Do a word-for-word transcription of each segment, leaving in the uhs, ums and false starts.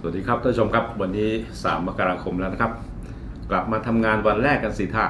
วัสดีครับท่านผู้ชมครับวันนี้สามมกราคมแล้วนะครับกลับมาทำงานวันแรกกันสิท่า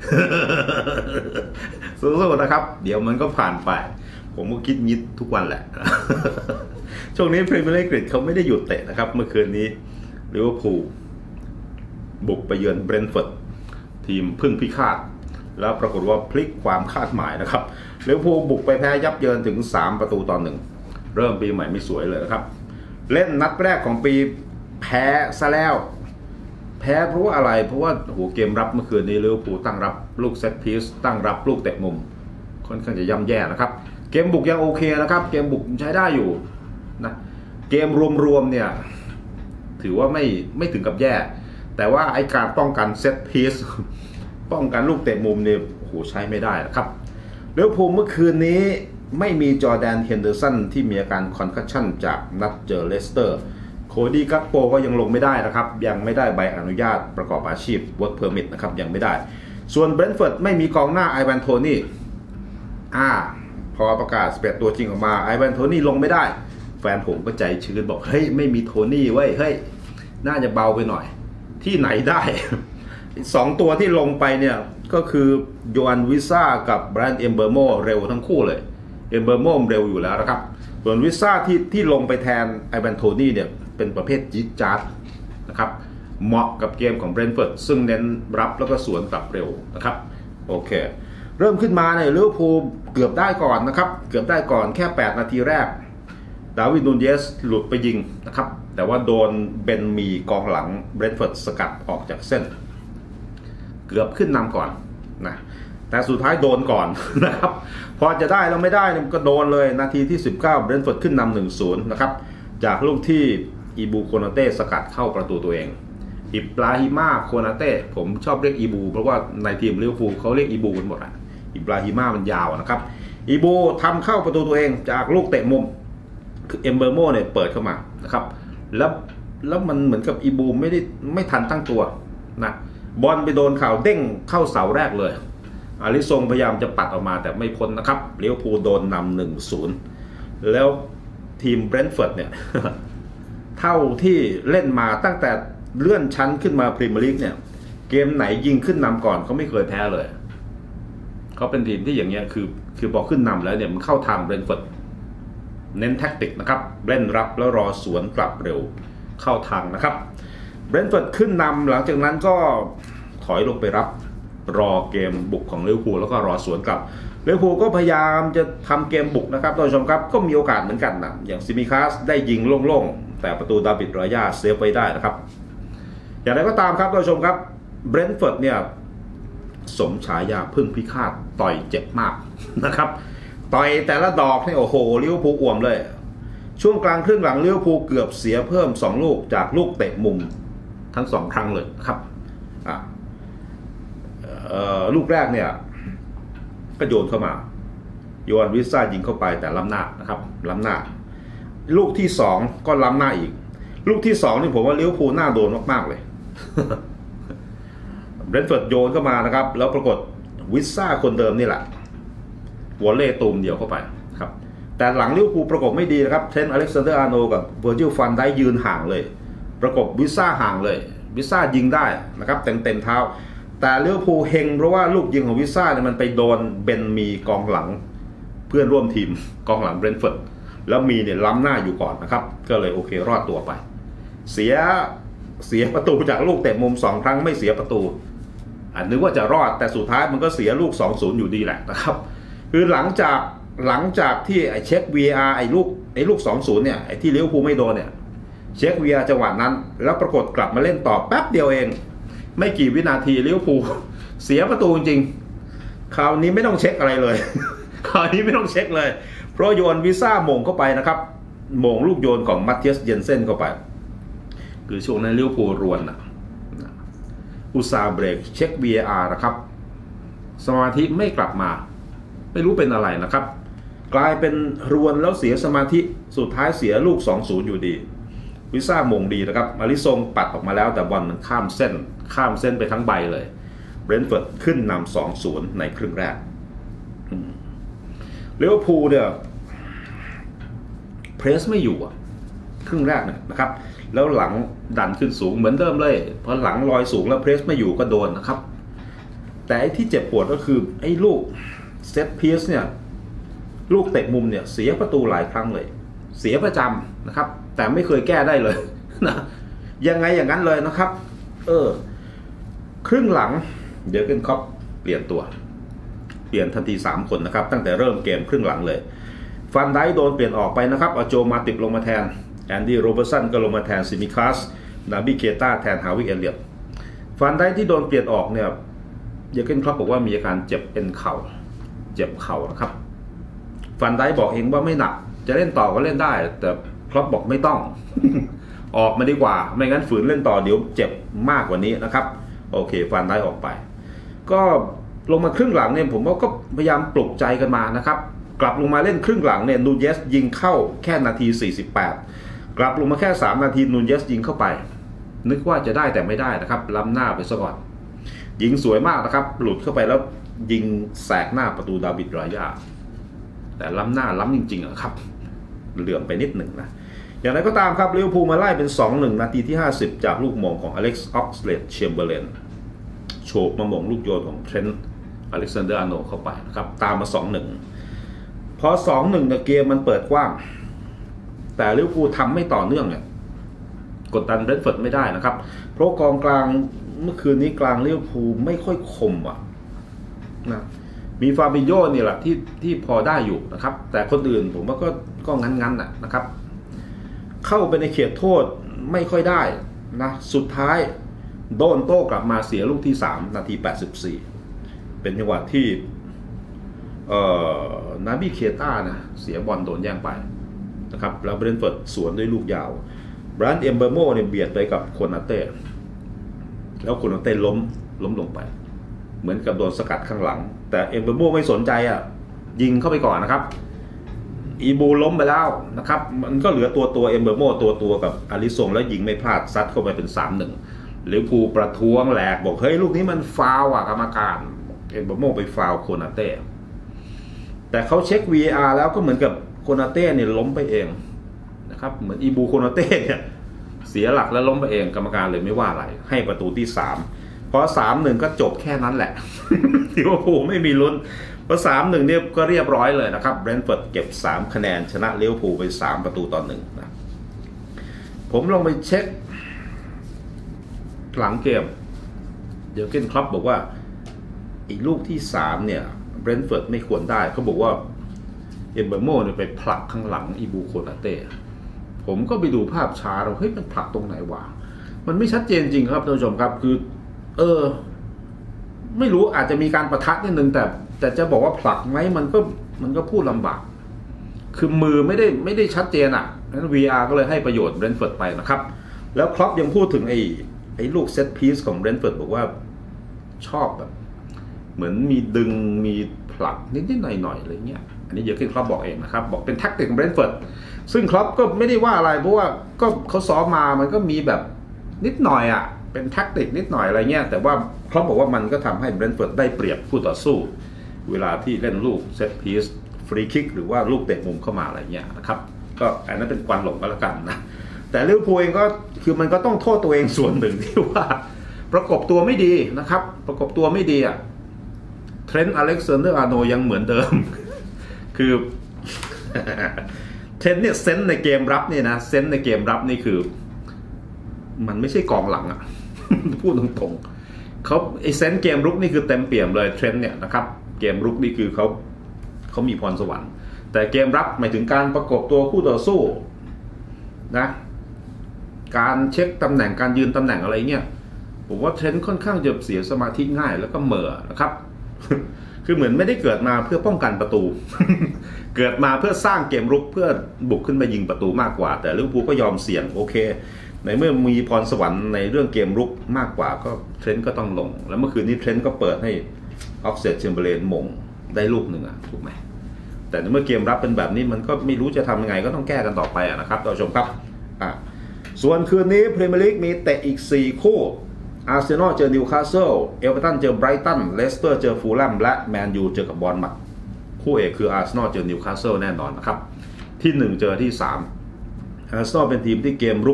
สู้ๆนะครับเดี๋ยวมันก็ผ่านไปผมก็คิดยิดทุกวันแหละ ช่วงนี้พรีเมียร์ลีกอังกฤษเขาไม่ได้หยุดเตะนะครับเมื่อคืนนี้ลิเวอร์พูลบุกไปเยือนเบรนท์ฟอร์ดทีมพึ่งพิฆาตแล้วปรากฏว่าพลิกความคาดหมายนะครับลิเวอร์พูลบุกไปแพ้ยับเยินถึงสามประตูต่อหนึ่งเริ่มปีใหม่ไม่สวยเลยนะครับเล่นนัดแรกของปีแพ้ซะแล้วแพ้เพราะว่าอะไรเพราะว่าโหเกมรับเมื่อคืนนี้ลิเวอร์พูลตั้งรับลูกเซตพีซตั้งรับลูกเตะมุมค่อนข้างจะย่ำแย่นะครับเกมบุกยังโอเคนะครับเกมบุกใช้ได้อยู่นะเกมรวมๆเนี่ยถือว่าไม่ไม่ถึงกับแย่แต่ว่าไอการป้องกันเซตพีซป้องกันลูกเตะมุมเนี่ยโอ้โหใช้ไม่ได้นะครับลิเวอร์พูลเมื่อคืนนี้ไม่มีจอร์แดนเฮนเดอร์สันที่มีอาการคอนคัชชั่นจากนัดเจอเลสเตอร์โคดี้กักโปก็ยังลงไม่ได้นะครับยังไม่ได้ใบอนุญาตประกอบอาชีพ work permit นะครับยังไม่ได้ส่วนเบรนท์ฟอร์ดไม่มีกองหน้าไอแวนโทนี่อ่าพอประกาศสเปดตัวจริงออกมาไอแวนโทนี่ลงไม่ได้แฟนผมก็ใจชื้นบอกเฮ้ยไม่มีโทนี่เว้ยเฮ้ยน่าจะเบาไปหน่อยที่ไหนได้สองตัวที่ลงไปเนี่ยก็คือโยอันวิซ่ากับแบรนด์เอมเบอร์โมเร็วทั้งคู่เลยเอมเบอร์โมเร็วอยู่แล้วนะครับส่วนวิซ่าที่ที่ลงไปแทนไอแวนโทนี่เนี่ยเป็นประเภทจิ๊ดจ๊าดนะครับเหมาะกับเกมของเบรนท์ฟอร์ดซึ่งเน้นรับแล้วก็สวนกลับเร็วนะครับโอเคเริ่มขึ้นมาเนี่ยลิเวอร์พูลเกือบได้ก่อนนะครับเกือบได้ก่อนแค่แปดนาทีแรกดาร์วิน นูนเยสหลุดไปยิงนะครับแต่ว่าโดนเบนมีกองหลังเบรนท์ฟอร์ดสกัดออกจากเส้นเกือบขึ้นนำก่อนนะแต่สุดท้ายโดนก่อนนะครับพอจะได้แล้วไม่ได้มันก็โดนเลยนาทีที่สิบเก้าเบรนท์ฟอร์ดขึ้นนำ หนึ่งศูนย์ นะครับจากลูกที่อีบูโคนาเต้สกัดเข้าประตูตัวเองอิบราฮิมาโคนาเต้ผมชอบเรียกอีบูเพราะว่าในทีมลิเวอร์พูลเขาเรียกอีบูกันหมดอ่ะอิบราฮิมามันยาวนะครับอีบูทำเข้าประตูตัวเองจากลูกเตะมุมคือเอมเบอร์โมเนี่ยเปิดเข้ามานะครับแล้วแล้วมันเหมือนกับอีบูไม่ได้ไม่ทันตั้งตัวนะบอลไปโดนเข่าเด้งเข้าเสาแรกเลยอาริซงพยายามจะปัดออกมาแต่ไม่พ้นนะครับลิเวอร์พูลโดนนำ หนึ่งศูนย์ แล้วทีมเบรนท์ฟอร์ดเนี่ย เท่าที่เล่นมาตั้งแต่เลื่อนชั้นขึ้นมาพรีเมียร์ลีกเนี่ยเกมไหนยิงขึ้นนำก่อนเขาไม่เคยแพ้เลยเขาเป็นทีมที่อย่างเงี้ยคือคือพอขึ้นนำแล้วเนี่ยมันเข้าทางเบรนท์ฟอร์ดเน้นแท็กติกนะครับเล่นรับแล้วรอสวนกลับเร็วเข้าทางนะครับเบรนท์ฟอร์ดขึ้นนำหลังจากนั้นก็ถอยลงไปรับรอเกมบุกของลิเวอร์พูลแล้วก็รอสวนกลับลิเวอร์พูลก็พยายามจะทำเกมบุกนะครับท่านผู้ชมครับก็มีโอกาสเหมือนกันนะอย่างซิมิคาสได้ยิงโล่งๆแต่ประตูดาวิดรายาเซฟไว้ได้นะครับอย่างไรก็ตามครับท่านผู้ชมครับเบรนท์ฟอร์ดเนี่ยสมฉายาพึ่งพิฆาตต่อยเจ็บมากนะครับต่อยแต่ละดอกนี่โอ้โหลิเวอร์พูลอ่วมเลยช่วงกลางครึ่งหลังลิเวอร์พูลเกือบเสียเพิ่มสองลูกจากลูกเตะมุมทั้งสองครั้งเลยครับอ่ะลูกแรกเนี่ยก็โยนเข้ามาโยนวิซ่ายิงเข้าไปแต่ล้ำหน้านะครับล้ำหน้าลูกที่สองก็ล้ำหน้าอีกลูกที่สองนี่ผมว่าลิเวอร์พูลน่าโดนมากๆเลยเบรนท์ฟอร์ดโยนเข้ามานะครับแล้วปรากฏวิซ่าคนเดิมนี่แหละวอลเล่ตูมเดียวเข้าไปครับแต่หลังลิเวอร์พูลประกบไม่ดีนะครับเทรนต์อเล็กซานเดอร์อาร์โนกับเวอร์จิลฟันได้ยืนห่างเลยประกบวิซ่าห่างเลยวิซ่ายิงได้นะครับเต็มเต็มเท้าแต่ลิเวอร์พูลเฮงเพราะว่าลูกยิงของวิซ่าเนี่ยมันไปโดนเบนมีกองหลังเพื่อนร่วมทีมกองหลังเบรนท์ฟอร์ดแล้วมีเนี่ยล้ำหน้าอยู่ก่อนนะครับก็เลยโอเครอดตัวไปเสียเสียประตูจากลูกเตะมุมสองครั้งไม่เสียประตูอ่ะนึกว่าจะรอดแต่สุดท้ายมันก็เสียลูก สองศูนย์ อยู่ดีแหละนะครับคือหลังจากหลังจากที่ไอ้เช็ค วี อาร์ ไอ้ลูกไอ้ลูก สองศูนย์ เนี่ยไอ้ที่ลิเวอร์พูลไม่โดนเนี่ยเช็ค วี อาร์ จังหวะนั้นแล้วปรากฏกลับมาเล่นต่อแป๊บเดียวเองไม่กี่วินาทีลิเวอร์พูลเสียประตูจริงคราวนี้ไม่ต้องเช็คอะไรเลยคราวนี้ไม่ต้องเช็คเลยเพราะโยนวิซ่าโมงเข้าไปนะครับโมงลูกโยนของมัตเทียสเยนเซ่นเข้าไปคือช่วงนั้นลิเวอร์พูลรวนนะอุตสาห์เบรกเช็ค วี อาร์ นะครับสมาธิไม่กลับมาไม่รู้เป็นอะไรนะครับกลายเป็นรวนแล้วเสียสมาธิสุดท้ายเสียลูก สองศูนย์ อยู่ดีวิซ่ามงดีนะครับอาริซงปัดออกมาแล้วแต่บอลมันข้ามเส้นข้ามเส้นไปทั้งใบเลยเบรนท์ฟอร์ดขึ้นนำ สองศูนย์ ในครึ่งแรกลิเวอร์พูลเนี่ยเพรสไม่อยู่ครึ่งแรกเนี่ยนะครับแล้วหลังดันขึ้นสูงเหมือนเดิมเลยพอหลังลอยสูงแล้วเพรสไม่อยู่ก็โดนนะครับแต่ไอ้ที่เจ็บปวดก็คือไอ้ลูกเซตพีซเนี่ยลูกเตะมุมเนี่ยเสียประตูหลายครั้งเลยเสียประจำนะครับแต่ไม่เคยแก้ได้เลยนะยังไงอย่างนั้นเลยนะครับเออครึ่งหลังเดี๋ยวเกนคล็อปเปลี่ยนตัวเปลี่ยนทันทีสามคนนะครับตั้งแต่เริ่มเกมครึ่งหลังเลยฟันไดโดนเปลี่ยนออกไปนะครับเอาโจมาติบลงมาแทนแอนดี้โรเบอร์สันก็ลงมาแทนซิมิคลาสนาบิเคต้าแทนฮาวิเอเลียตฟันไดที่โดนเปลี่ยนออกเนี่ยเยอร์เกนคล็อปบอกว่ามีอาการเจ็บเอ็นเข่าเจ็บเข่านะครับฟันไดบอกเองว่าไม่หนักจะเล่นต่อก็เล่นได้แต่คล็อปบอกไม่ต้อง ออกมาดีกว่าไม่งั้นฝืนเล่นต่อเดี๋ยวเจ็บมากกว่านี้นะครับโอเคฟันไดออกไปก็ลงมาครึ่งหลังเนี่ยผมว่าก็พยายามปลุกใจกันมานะครับกลับลงมาเล่นครึ่งหลังเนี่ยนูเยสยิงเข้าแค่นาทีสี่สิบแปดกลับลงมาแค่สามนาทีนูเยสยิงเข้าไปนึกว่าจะได้แต่ไม่ได้นะครับล้ำหน้าไปซะก่อนยิงสวยมากนะครับหลุดเข้าไปแล้วยิงแสกหน้าประตูดาวิดรายาแต่ล้ำหน้าล้ำจริงๆนะครับเหลื่อมไปนิดหนึ่งนะอย่างไรก็ตามครับลิเวอร์พูลมาไล่เป็น สองหนึ่ง นาทีที่ห้าสิบจากลูกมงของอเล็กซ์ออกซเลดแชมเบอร์เลนโฉบมามงลูกโยนของเทรนต์อเล็กซานเดอร์อาร์โนเข้าไปนะครับตามมา สองหนึ่ง พอ สองหนึ่ง เนี่ยเกมมันเปิดกว้างแต่ลิเวอร์พูลทำไม่ต่อเนื่องเนี่ยกดดันเบรนท์ฟอร์ดไม่ได้นะครับเพราะกองกลางเมื่อคืนนี้กลางลิเวอร์พูลไม่ค่อยคมอ่ะนะมีฟาบิโญนี่แหละที่ที่พอได้อยู่นะครับแต่คนอื่นผมว่าก็ก็งั้นๆน่ะนะครับเข้าไปในเขตโทษไม่ค่อยได้นะสุดท้ายโดนโต้กลับมาเสียลูกที่สามนาทีแปดสิบสี่เป็นจังหวะที่เอ่อนาบิเคต้านะเสียบอลโดนแย่งไปนะครับแล้วเบรนท์ฟอร์ดสวนด้วยลูกยาวบรันเอมเบอร์โมเนี่ยเบียดไปกับโคนาเต้แล้วโคนาเต้ล้มล้มลงไปเหมือนกับโดนสกัดข้างหลังแต่เอมเบอร์โมไม่สนใจอ่ะยิงเข้าไปก่อนนะครับอีบูล้มไปแล้วนะครับมันก็เหลือตัวตัวเอมเบอร์โมตัวตัวกับอาริซงแล้วยิงไม่พลาดซัดเข้าไปเป็น สามหนึ่ง หรือภูประท้วงแหลกบอกเฮ้ยลูกนี้มันฟาวล์อ่ะกรรมการเอมเบอร์โมไปฟาวล์โคนาเต้แต่เขาเช็ค วี อาร์ แล้วก็เหมือนกับโคนาเต้เนี่ยล้มไปเองนะครับเหมือนอีบูโคนาเต้เนี่ยเสียหลักแล้วล้มไปเองกรรมการเลยไม่ว่าอะไรให้ประตูที่สามพอ สามหนึ่ง ก็จบแค่นั้นแหละลิเวอร์พูลไม่มีลุ้นพอ สามหนึ่ง เนี่ยก็เรียบร้อยเลยนะครับเบรนท์ฟอร์ดเก็บสามคะแนนชนะลิเวอร์พูลไปสามประตูต่อหนึ่งนะผมลองไปเช็คหลังเกมเดี๋ยวเกนคล็อปบอกว่าอีกลูกที่สามเนี่ยเบรนท์ฟอร์ดไม่ควรได้เขาบอกว่าเอมเบอร์โมเนี่ยไปผลักข้างหลังอีบูโคนาเต้ผมก็ไปดูภาพช้าเราเฮ้ยมันผลักตรงไหนวะมันไม่ชัดเจนจริงครับท่านผู้ชมครับคือเออไม่รู้อาจจะมีการประทะนิดนึงแต่แต่จะบอกว่าผลักไหมมันก็มันก็พูดลำบากคือมือไม่ได้ไม่ได้ชัดเจนอ่ะนั้น วี อาร์ ก็เลยให้ประโยชน์เบรนท์ฟอร์ดไปนะครับแล้วคล็อปยังพูดถึงไอ้ไอ้ลูกเซตพีซของเบรนท์ฟอร์ดบอกว่าชอบแบบเหมือนมีดึงมีผลักนิดๆหน่อยๆอะไรเงี้ยอันนี้เยอร์เกนคล็อปบอกเองนะครับบอกเป็นแท็กติกของเบรนท์ฟอร์ดซึ่งคล็อปก็ไม่ได้ว่าอะไรเพราะว่าก็เขาซ้อมมามันก็มีแบบนิดหน่อยอ่ะเป็นแท็กติกนิดหน่อยอะไรเงี้ยแต่ว่าคล็อปบอกว่ามันก็ทำให้เบรนท์ฟอร์ดได้เปรียบคู่ต่อสู้เวลาที่เล่นลูกเซตพีซฟรีคิกหรือว่าลูกเตะมุมเข้ามาอะไรเงี้ยนะครับก็อันนั้นเป็นควันหลงก็แล้วกันนะแต่ลิเวอร์พูลเองก็คือมันก็ต้องโทษตัวเองส่วนหนึ่งที่ว่าประกบตัวไม่ดีนะครับประกบตัวไม่ดีอ่ะเทรนต์อเล็กซานเดอร์อาร์โนยังเหมือนเดิมคือเทรนต์เนี่ยเซนส์ในเกมรับเนี่ยนะเซนส์ในเกมรับนี่คือมันไม่ใช่กองหลังอ่ะ พูดตรงๆเขาไอเซนส์เกมรุกนี่คือเต็มเปี่ยมเลยเทรนต์เนี่ยนะครับเกมรุกนี่คือเขาเขามีพรสวรรค์แต่เกมรับหมายถึงการประกบตัวคู่ต่อสู้นะการเช็คตำแหน่งการยืนตำแหน่งอะไรเงี้ยผมว่าเทรนต์ค่อนข้างจะเสียสมาธิง่ายแล้วก็เหม่อนะครับ คือเหมือนไม่ได้เกิดมาเพื่อป้องกันประตู เกิดมาเพื่อสร้างเกมรุกเพื่อบุกขึ้นมายิงประตูมากกว่าแต่ลิเวอร์พูลก็ยอมเสี่ยงโอเคในเมื่อมีพรสวรรค์ในเรื่องเกมรุกมากกว่าก็เทรนต์ก็ต้องลงแล้วเมื่อคืนนี้เทรนต์ก็เปิดให้ออกเซตแชมเบอร์เลนมงได้ลูกหนึ่งอ่ะถูกไหมแต่ในเมื่อเกมรับเป็นแบบนี้มันก็ไม่รู้จะทำยังไงก็ต้องแก้กันต่อไปนะครับท่านผู้ชมครับอ่ะส่วนคืนนี้พรีเมียร์ลีกมีเตะอีกสี่คู่อาร์เซนอลเจอนิวคาสเซิลเอเวอร์ตันเจอไบรตันเลสเตอร์เจอฟูลแลมและแมนยูเจอกับบอร์นมัธคู่เอกคืออาร์เซนอลเจอนิวคาสเซิลแน่นอนนะครับที่หนึ่งเจอที่สามอาร์เซนอลเป็นทีมที่เกมรุก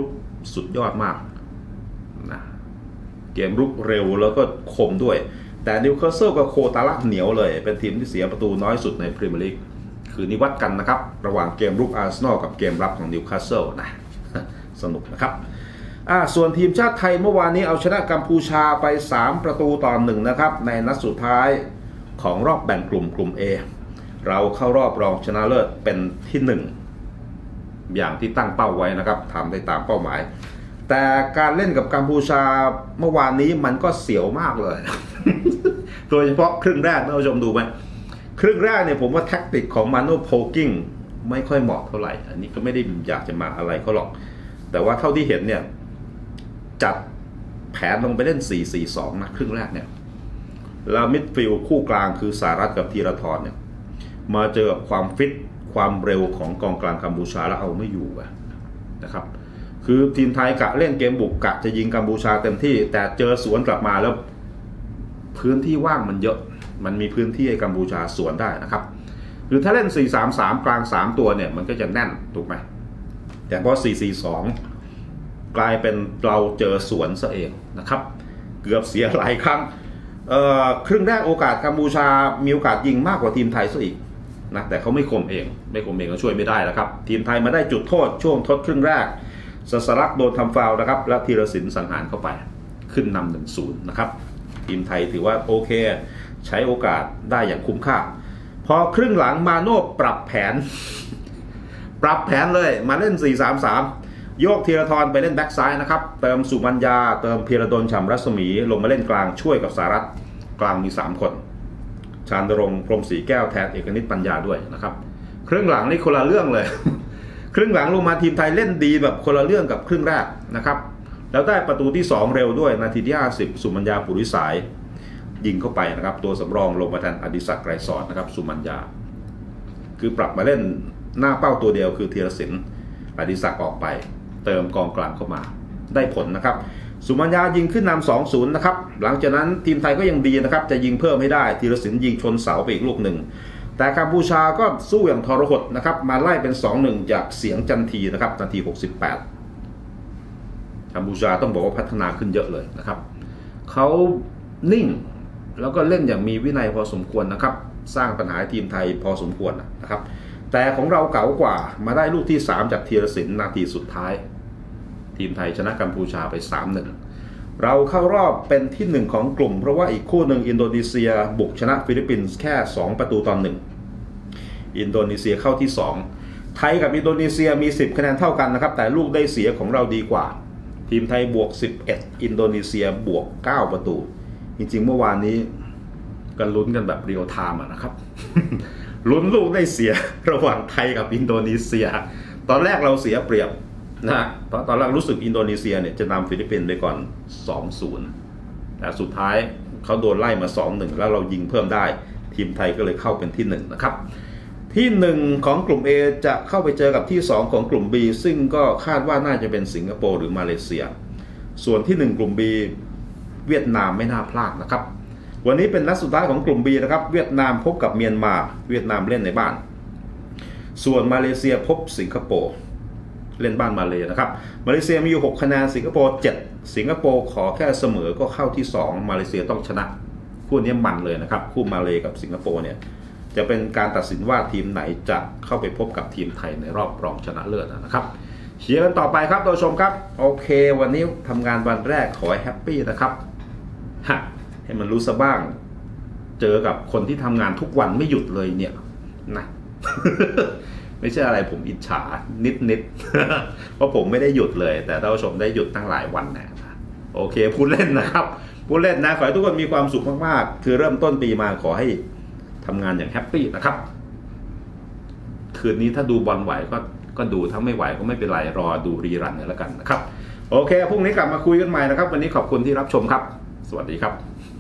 สุดยอดมากนะเกมรุกเร็วแล้วก็คมด้วยแต่นิวคาสเซิลกับโคตาระเหนียวเลยเป็นทีมที่เสียประตูน้อยสุดในพรีเมียร์ลีกคือนิวัดกันนะครับระหว่างเกมรุกอาร์เซนอลกับเกมรับของนิวคาสเซิลนะสนุกนะครับอ่าส่วนทีมชาติไทยเมื่อวานนี้เอาชนะกัมพูชาไปสามประตูต่อหนึ่งนะครับในนัดสุดท้ายของรอบแบ่งกลุ่มกลุ่ม A เราเข้ารอบรองชนะเลิศเป็นที่หนึ่งอย่างที่ตั้งเป้าไว้นะครับทำได้ตามเป้าหมายแต่การเล่นกับกัมพูชาเมื่อวานนี้มันก็เสียวมากเลย โดยเฉพาะครึ่งแรกท่านผู้ชมดูไหมครึ่งแรกเนี่ยผมว่าแท็กติกของมาโน่โพกิ้งไม่ค่อยเหมาะเท่าไหร่อันนี้ก็ไม่ได้อยากจะมาอะไรเขาหรอกแต่ว่าเท่าที่เห็นเนี่ยจัดแผนลงไปเล่น สี่ สี่ สอง นะครึ่งแรกเนี่ยแล้วมิดฟิลด์คู่กลางคือสหรัฐกับธีรทรเนี่ยมาเจอกับความฟิตความเร็วของกองกลางกัมพูชาแล้วเอาไม่อยู่นะครับคือทีมไทยกะเล่นเกมบุกกะจะยิงกัมพูชาเต็มที่แต่เจอสวนกลับมาแล้วพื้นที่ว่างมันเยอะมันมีพื้นที่ให้กัมพูชาสวนได้นะครับคือถ้าเล่น สี่ สาม สาม กลางสามตัวเนี่ยมันก็จะแน่นถูกไหมแต่พอ สี่ สี่ สอง กลายเป็นเราเจอสวนซะเองนะครับเกือบเสียหลายครั้งครึ่งแรกโอกาสกัมพูชามีโอกาสยิงมากกว่าทีมไทยซะอีกนะแต่เขาไม่คมเองไม่คมเองก็ช่วยไม่ได้แล้วครับทีมไทยมาได้จุดโทษช่วงทดครึ่งแรกสสลักโดนทำฟาวล์นะครับและธีรศิลป์สังหารเข้าไปขึ้นนำ หนึ่งศูนย์ นะครับทีมไทยถือว่าโอเคใช้โอกาสได้อย่างคุ้มค่าพอครึ่งหลังมาโน่ปรับแผน ปรับแผนเลยมาเล่น สี่ สาม สาม โยกธีรทรไปเล่นแบ็กซ้ายนะครับเติมสุมัญญาเติมพีระดลฉ่ำรัศมีลงมาเล่นกลางช่วยกับสหรัฐกลางมีสามคนชาญณรงค์พรหมศรีแก้วแทนเอกนิตปัญญาด้วยนะครับครึ่งหลังนี่คนละเรื่องเลย ครึ่งหลังลงมาทีมไทยเล่นดีแบบคนละเรื่องกับครึ่งแรกนะครับแล้วได้ประตูที่สองเร็วด้วยนาทีที่ห้าสิบสุมัญญาปุริสายยิงเข้าไปนะครับตัวสำรองลงมาแทนอดิศักดิ์ไกรสอนนะครับสุมัญญาคือปรับมาเล่นหน้าเป้าตัวเดียวคือธีรศิลป์อดิศักดิ์ออกไปเติมกองกลางเข้ามาได้ผลนะครับสุมัญญายิงขึ้นนำ สองศูนย์ นะครับหลังจากนั้นทีมไทยก็ยังดีนะครับจะยิงเพิ่มให้ได้ธีรศิลป์ยิงชนเสาไปอีกลูกหนึ่งแต่กัมพูชาก็สู้อย่างทรหดนะครับมาไล่เป็น สองหนึ่ง จากเสียงจันทีนะครับนาทีหกสิบแปดกัมพูชาต้องบอกว่าพัฒนาขึ้นเยอะเลยนะครับเขานิ่งแล้วก็เล่นอย่างมีวินัยพอสมควรนะครับสร้างปัญหาทีมไทยพอสมควรนะครับแต่ของเราเก๋ากว่ามาได้ลูกที่สามจากธีรศิลป์นาทีสุดท้ายทีมไทยชนะกัมพูชาไป สามหนึ่ง เราเข้ารอบเป็นที่หนึ่งของกลุ่มเพราะว่าอีกคู่หนึ่งอินโดนีเซียบุกชนะฟิลิปปินส์แค่สองประตูต่อหนึ่งอินโดนีเซียเข้าที่สองไทยกับอินโดนีเซียมีสิบคะแนนเท่ากันนะครับแต่ลูกได้เสียของเราดีกว่าทีมไทยบวกสิบเอ็ดอินโดนีเซียบวกเก้าประตูจริงๆเมื่อวานนี้กันลุ้นกันแบบเรียลไทม์นะครับ ลุ้นลูกได้เสียระหว่างไทยกับอินโดนีเซียตอนแรกเราเสียเปรียบนะตอนตอนแรกรู้สึกอินโดนีเซียเนี่ยจะนำฟิลิปปินส์ไปก่อน สองศูนย์ แต่สุดท้ายเขาโดนไล่มา สองหนึ่ง แล้วเรายิงเพิ่มได้ทีมไทยก็เลยเข้าเป็นที่หนึ่งนะครับที่หนึ่งของกลุ่ม A จะเข้าไปเจอกับที่สองของกลุ่ม B ซึ่งก็คาดว่าน่าจะเป็นสิงคโปร์หรือมาเลเซียส่วนที่หนึ่งกลุ่ม B เวียดนามไม่น่าพลาดนะครับวันนี้เป็นนัดสุดท้ายของกลุ่ม B นะครับเวียดนามพบกับเมียนมาเวียดนามเล่นในบ้านส่วนมาเลเซียพบสิงคโปร์เล่นบ้านมาเลนะครับมาเลเซียมีอยู่หกคะแนนสิงคโปร์เจ็ดสิงคโปร์ขอแค่เสมอก็เข้าที่สองมาเลเซียต้องชนะคู่นี้มันเลยนะครับคู่มาเลกับสิงคโปร์เนี่ยจะเป็นการตัดสินว่าทีมไหนจะเข้าไปพบกับทีมไทยในรอบรองชนะเลิศนะครับเชียร์กันต่อไปครับท่านผู้ชมครับโอเควันนี้ทำงานวันแรกขอให้แฮปปี้นะครับฮะให้มันรู้ซะบ้างเจอกับคนที่ทำงานทุกวันไม่หยุดเลยเนี่ยนะ ไม่ใช่อะไรผมอิจฉานิดๆ เพราะผมไม่ได้หยุดเลยแต่ท่านผู้ชมได้หยุดตั้งหลายวันนะโอเคพูดเล่นนะครับพูดเล่นนะขอให้ทุกคนมีความสุขมากๆคือเริ่มต้นปีมาขอให้ทำงานอย่างแฮปปี้นะครับคืนนี้ถ้าดูบอลไหวก็ก็ดูถ้าไม่ไหวก็ไม่เป็นไรรอดูรีรันกันแล้วกันนะครับโอเคพรุ่งนี้กลับมาคุยกันใหม่นะครับวันนี้ขอบคุณที่รับชมครับสวัสดีครับ